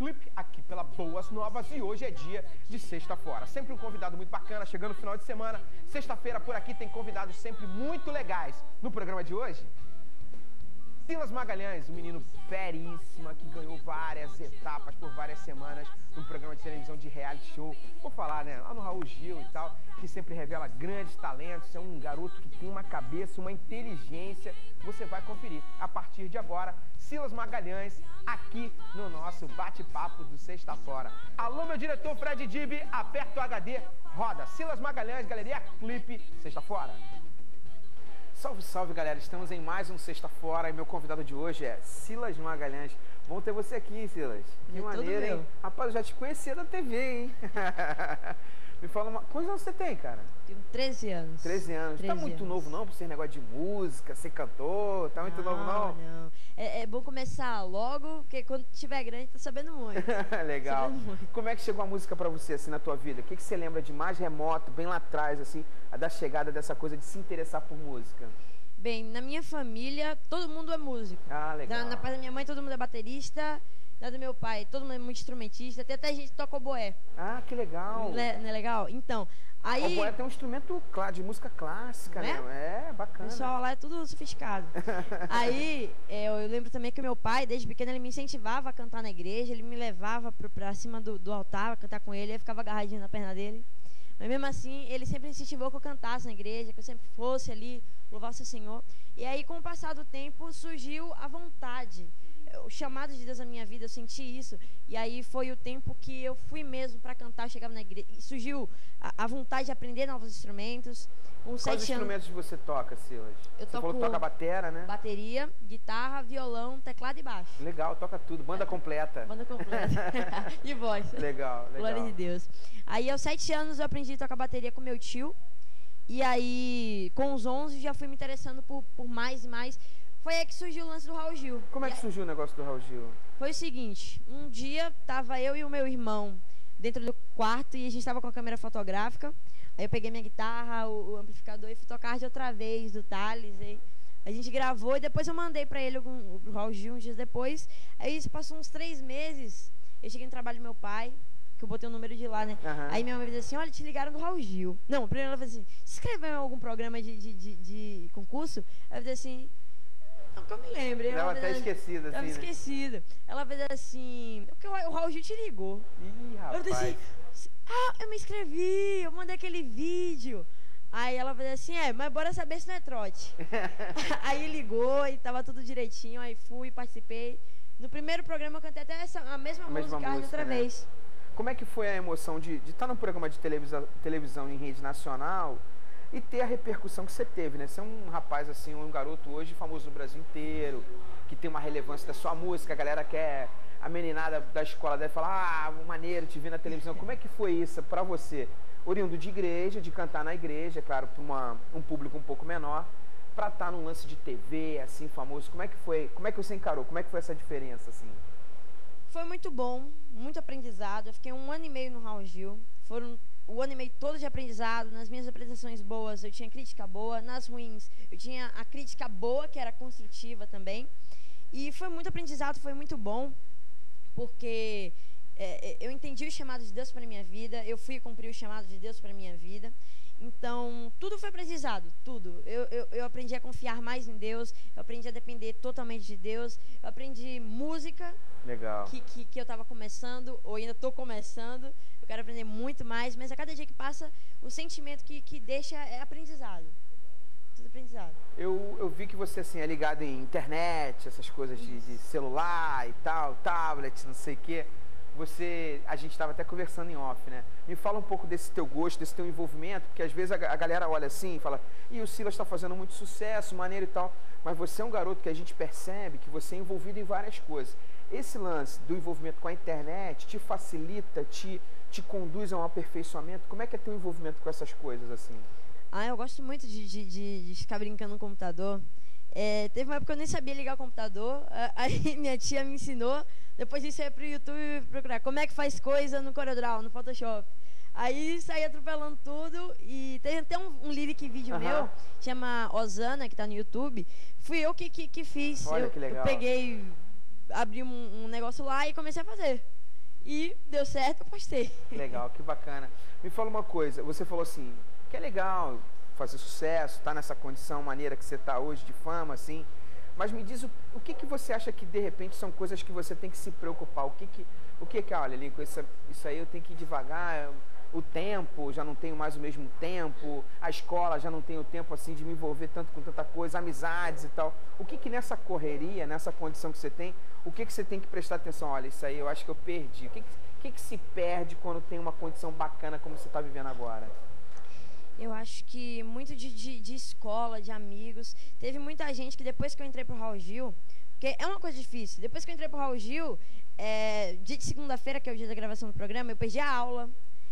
Clipe aqui pela Boas Novas e hoje é dia de Sexta Fora. Sempre um convidado muito bacana, chegando no final de semana. Sexta-feira por aqui tem convidados sempre muito legais. No programa de hoje, Silas Magalhães, um menino feríssima que ganhou várias etapas por várias semanas no programa de televisão de reality show. Vou falar, né, lá no Raul Gil e tal, que sempre revela grandes talentos. É um garoto que tem uma cabeça, uma inteligência. Você vai conferir a partir de agora. Silas Magalhães, aqui no nosso bate-papo do Sexta Fora. Alô, meu diretor Fred Dib, aperta o HD, roda. Silas Magalhães, Galeria Clipe, Sexta Fora. Salve, salve, galera. Estamos em mais um Sexta Fora e meu convidado de hoje é Silas Magalhães. Bom ter você aqui, Silas. Que maneiro, hein? Rapaz, eu já te conhecia da TV, hein? Me fala quantos anos você tem, cara? Tenho 13 anos. 13 anos. 13 tá muito novo, não? Por ser negócio de música, ser cantor? Tá muito novo, não? Não. É bom começar logo, porque quando tiver grande, tá sabendo muito. Legal. Sabendo muito. Como é que chegou a música pra você, assim, na tua vida? O que você lembra de mais remoto, bem lá atrás, assim, da chegada dessa coisa de se interessar por música? Bem, na minha família, todo mundo é músico. Ah, legal. Na parte da minha mãe, todo mundo é baterista. Na do meu pai, todo mundo é muito instrumentista. Tem até gente que toca oboé. Ah, que legal. Não é legal? Então, aí... O oboé tem um instrumento de música clássica, né? É, bacana. O pessoal lá é tudo sofisticado. Aí, eu lembro também que o meu pai, desde pequeno, ele me incentivava a cantar na igreja. Ele me levava pra cima do altar, a cantar com ele. Eu ficava agarradinho na perna dele. Mas mesmo assim, ele sempre incentivou que eu cantasse na igreja, que eu sempre fosse ali, louvasse o Senhor. E aí, com o passar do tempo, surgiu a vontade, o chamado de Deus na minha vida, eu senti isso. E aí foi o tempo que eu fui mesmo para cantar, eu chegava na igreja, e surgiu a vontade de aprender novos instrumentos. Com Quais instrumentos você toca, Silas? Você falou que toca batera, né? Bateria, guitarra, violão, teclado e baixo. Legal, toca tudo, banda completa. Banda completa. E voz. Legal, legal. Glória de Deus. Aí aos 7 anos eu aprendi a tocar bateria com meu tio. E aí com os 11 já fui me interessando por mais e mais. Foi aí que surgiu o lance do Raul Gil. Como é que surgiu o negócio do Raul Gil? Foi o seguinte, um dia tava eu e o meu irmão dentro do quarto e a gente tava com a câmera fotográfica. Aí eu peguei minha guitarra, o amplificador e fui tocar de outra vez do Thales. Aí a gente gravou e depois eu mandei pra ele o Raul Gil uns dias depois. Aí isso passou uns 3 meses, eu cheguei no trabalho do meu pai, que eu botei o número de lá, né? Uhum. Aí minha mãe disse assim, olha, te ligaram do Raul Gil. Não, primeiro ela falou assim, se inscreveu em algum programa de concurso? Aí eu disse assim... Não que eu me lembre. Ela até esquecida, assim, né? Esquecida. Ela fez assim... Porque o Raul Gil te ligou. Ih, rapaz. Eu disse assim, eu me inscrevi, eu mandei aquele vídeo. Aí ela fez assim, mas bora saber se não é trote. Aí ligou e tava tudo direitinho, aí fui, participei. No primeiro programa eu cantei até a mesma música outra vez. Como é que foi a emoção de estar num programa de televisão em rede nacional e ter a repercussão que você teve, né? Você é um rapaz, assim, um garoto hoje famoso no Brasil inteiro, que tem uma relevância da sua música, a galera quer, a meninada da escola deve falar, maneiro, te vi na televisão. Como é que foi isso pra você? Oriundo de igreja, de cantar na igreja, claro, pra um público um pouco menor, pra estar num lance de TV, assim, famoso. Como é que foi? Como é que você encarou? Como é que foi essa diferença, assim? Foi muito bom, muito aprendizado. Eu fiquei 1 ano e meio no Raul Gil. Foram o ano e meio todo de aprendizado. Nas minhas apresentações boas eu tinha crítica boa, nas ruins eu tinha a crítica boa, que era construtiva também. E foi muito aprendizado, foi muito bom, porque eu entendi o chamado de Deus para minha vida, eu fui cumprir o chamado de Deus para minha vida. Então, tudo foi aprendizado, tudo. Eu aprendi a confiar mais em Deus, eu aprendi a depender totalmente de Deus, eu aprendi música. Legal. Que eu estava começando, ou ainda estou começando. Eu quero aprender muito mais, mas a cada dia que passa, o sentimento que deixa é aprendizado. Tudo aprendizado. Eu vi que você, assim, é ligado em internet, essas coisas de celular e tal, tablet, não sei o quê. A gente estava até conversando em off, né? Me fala um pouco desse teu gosto, desse teu envolvimento, porque às vezes a galera olha assim e fala, o Silas está fazendo muito sucesso, maneiro e tal, mas você é um garoto que a gente percebe que você é envolvido em várias coisas. Esse lance do envolvimento com a internet te facilita, te conduz a um aperfeiçoamento? Como é que é teu envolvimento com essas coisas, assim? Eu gosto muito de ficar brincando no computador. Teve uma época que eu nem sabia ligar o computador, aí minha tia me ensinou. Depois disso eu ia pro YouTube procurar como é que faz coisa no CorelDRAW, no Photoshop. Aí saí atropelando tudo e tem até um lyric vídeo meu, chama Osana, que tá no YouTube. Fui eu que fiz. Olha que legal. Eu peguei, abri um negócio lá e comecei a fazer. E deu certo, eu postei. Legal, que bacana. Me fala uma coisa, você falou assim, que é legal fazer sucesso, tá nessa condição maneira que você tá hoje de fama, assim, mas me diz o que que você acha que de repente são coisas que você tem que se preocupar, o que olha, Lincoln, isso aí eu tenho que ir devagar, o tempo, já não tenho mais o mesmo tempo, a escola já não tenho tempo assim de me envolver tanto com tanta coisa, amizades e tal. O que que nessa correria, nessa condição que você tem, o que que você tem que prestar atenção? Olha, isso aí eu acho que eu perdi. O que que se perde quando tem uma condição bacana como você está vivendo agora? Eu acho que muito de escola, de amigos. Teve muita gente que depois que eu entrei pro Raul Gil, porque é uma coisa difícil, depois que eu entrei pro Raul Gil, dia de segunda-feira, que é o dia da gravação do programa, eu perdi a aula.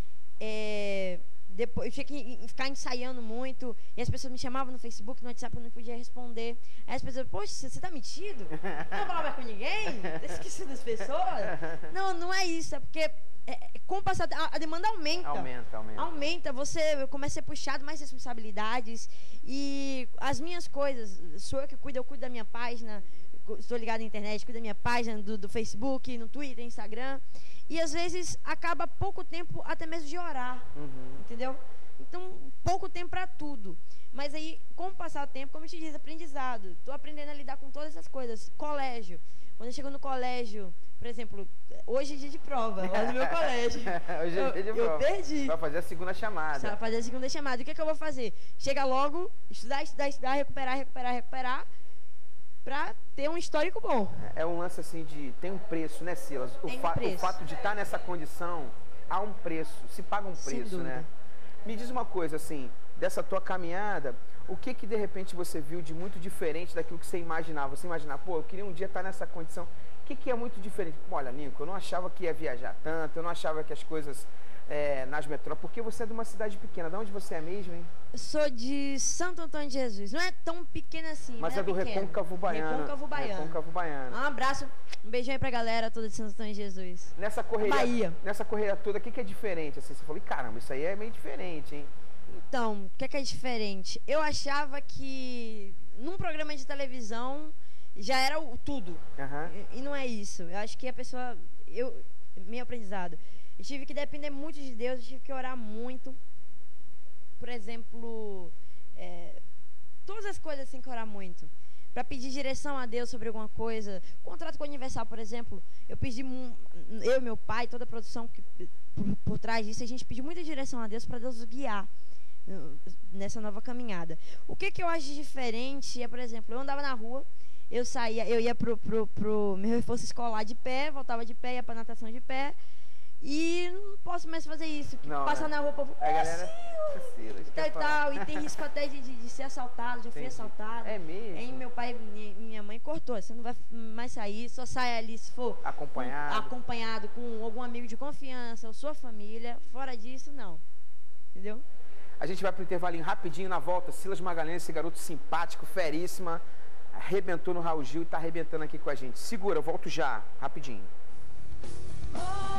Depois eu tinha que ficar ensaiando muito, e as pessoas me chamavam no Facebook, no WhatsApp, eu não podia responder. Aí as pessoas, poxa, você tá metido? Não vou falar mais com ninguém? Esqueci das pessoas? Não, não é isso, é porque com o passar a demanda aumenta. Aumenta, eu começo a ser puxado, mais responsabilidades, e as minhas coisas, sou eu que cuido, eu cuido da minha página, estou ligado na internet, cuido da minha página do Facebook, no Twitter, Instagram. E às vezes acaba pouco tempo até mesmo de orar, entendeu? Então, pouco tempo para tudo. Mas aí, com o passar do tempo, como eu te disse, aprendizado. Estou aprendendo a lidar com todas essas coisas. Colégio. Quando eu chego no colégio, por exemplo, hoje é dia de prova, lá no meu colégio. Hoje é dia de prova. Eu perdi. Vai fazer a segunda chamada. Vai fazer a segunda chamada. E o que eu vou fazer? Chega logo, estudar, recuperar, pra ter um histórico bom. É um lance assim tem um preço, né, Silas? O fato de estar nessa condição, há um preço, se paga um preço, né? Me diz uma coisa, assim, dessa tua caminhada, o que de repente você viu de muito diferente daquilo que você imaginava? Você imaginava, pô, eu queria um dia estar nessa condição. O que é muito diferente? Olha, Nico, eu não achava que ia viajar tanto, eu não achava que as coisas nas metrópoles, porque você é de uma cidade pequena. De onde você é mesmo, hein? Eu sou de Santo Antônio de Jesus. Não é tão pequena assim, mas é do Recôncavo Baiano. Recôncavo Baiano. Um abraço, um beijão aí pra galera toda de Santo Antônio de Jesus. Nessa correria toda, o que é diferente? Assim, você falou, caramba, isso aí é meio diferente, hein? Então, o que é diferente? Eu achava que num programa de televisão já era tudo. E não é isso. Eu acho que a pessoa... Meu aprendizado. Eu tive que depender muito de Deus, eu tive que orar muito. Por exemplo, todas as coisas assim que orar muito. Para pedir direção a Deus sobre alguma coisa. Contrato com o Universal, por exemplo, eu pedi, eu e meu pai, toda a produção por trás disso, a gente pediu muita direção a Deus para Deus nos guiar nessa nova caminhada. O que eu acho diferente é, por exemplo, eu andava na rua, eu ia pro meu reforço escolar de pé, voltava de pé, ia pra natação de pé. E não posso mais fazer isso. Passar na rua, povo, e tem risco até de ser assaltado. Já fui assaltado. É mesmo? Aí meu pai e minha mãe cortou. Você não vai mais sair, só sai ali se for acompanhado com algum amigo de confiança ou sua família. Fora disso, não. Entendeu? A gente vai pro intervalinho rapidinho, na volta. Silas Magalhães, esse garoto simpático, feríssima, arrebentou no Raul Gil e tá arrebentando aqui com a gente. Segura, eu volto já, rapidinho.